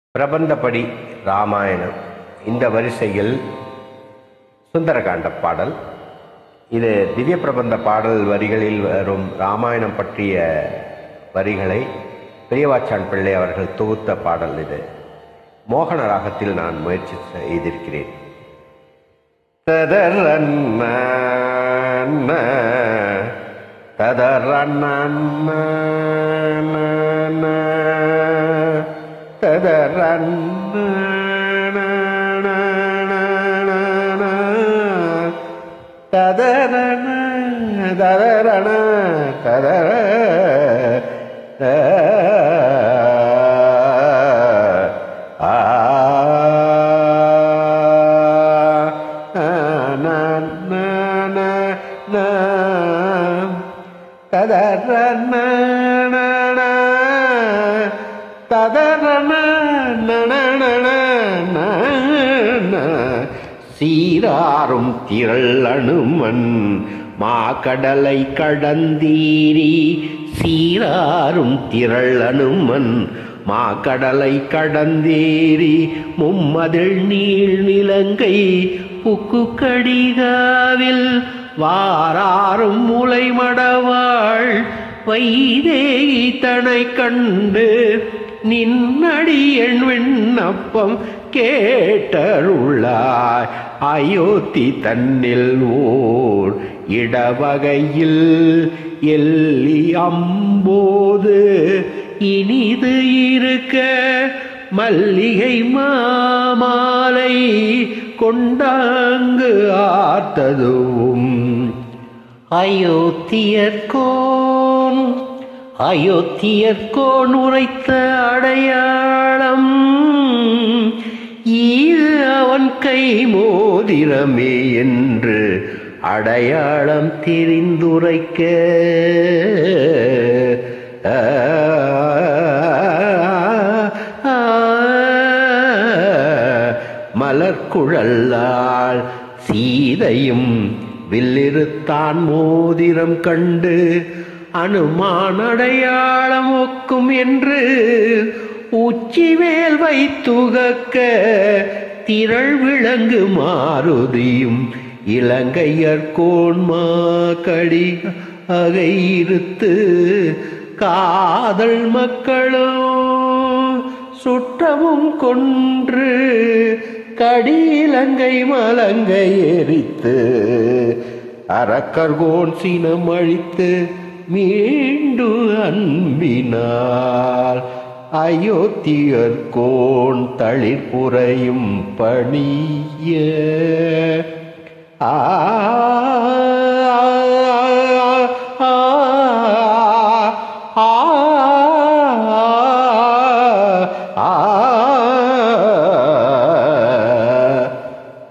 பிரபந்தப்படி ராமாயணம் இந்த வரிசையில் சுந்தரகாண்ட பாடல். இது திவ்ய பிரபந்த பாடல் வரிகளில் வரும் ராமாயணம் பற்றிய வரிகளை பெரியவாச்சான் பிள்ளை அவர்கள் தொகுத்த பாடல். இது மோகன ராகத்தில் நான் முயற்சி செய்திருக்கிறேன். ததரன்ன ததரன்ன ததரன்ன ததரண ததரண ததர ததரண ததரண சீராரும் திரள் அனுமன் மாக்கடலை கடந்தீரி. சீராரும் திரள் அனுமன் மாக்கடலை கடந்தேரி. மும்மதில் நீள் நிலங்கை புக்கு கடிகாவில் வாராரும் முலை மடவாள் வைதேகி தனை கண்டு நின்னடியன் விண்ணப்பம் கேட்டருளாய். அயோத்தி தன்னில் ஓர் இடவகையில் எல்லி அம்போது இனிது இருக்க மல்லிகை மாமாலை கொண்டாங்கு ஆர்த்ததுவும் அயோத்தியர்கோன் உரைத்த அடையாளம் இது அவன் கை மோதிரமே என்று அடையாளம் தெரிந்துரைக்க மலர்குழலால் சீதையும் வில்லிருத்தான் மோதிரம் கண்டு அனுமான் அடையாளம் ஒக்கும் என்று உச்சிவேல் வைத்துகக்க திரள் விளங்கு மாருதியும் இலங்கையர்கோன்மா கடி அகையிருத்து காதல் மக்களும் சுற்றமும் கொன்று கடி இலங்கை மலங்கை எரித்து அரக்கர்கோன் சினம் அழித்து மீண்டு அன்பினால் அயோத்தியர்கோன் தளிர்புறையும் பணிய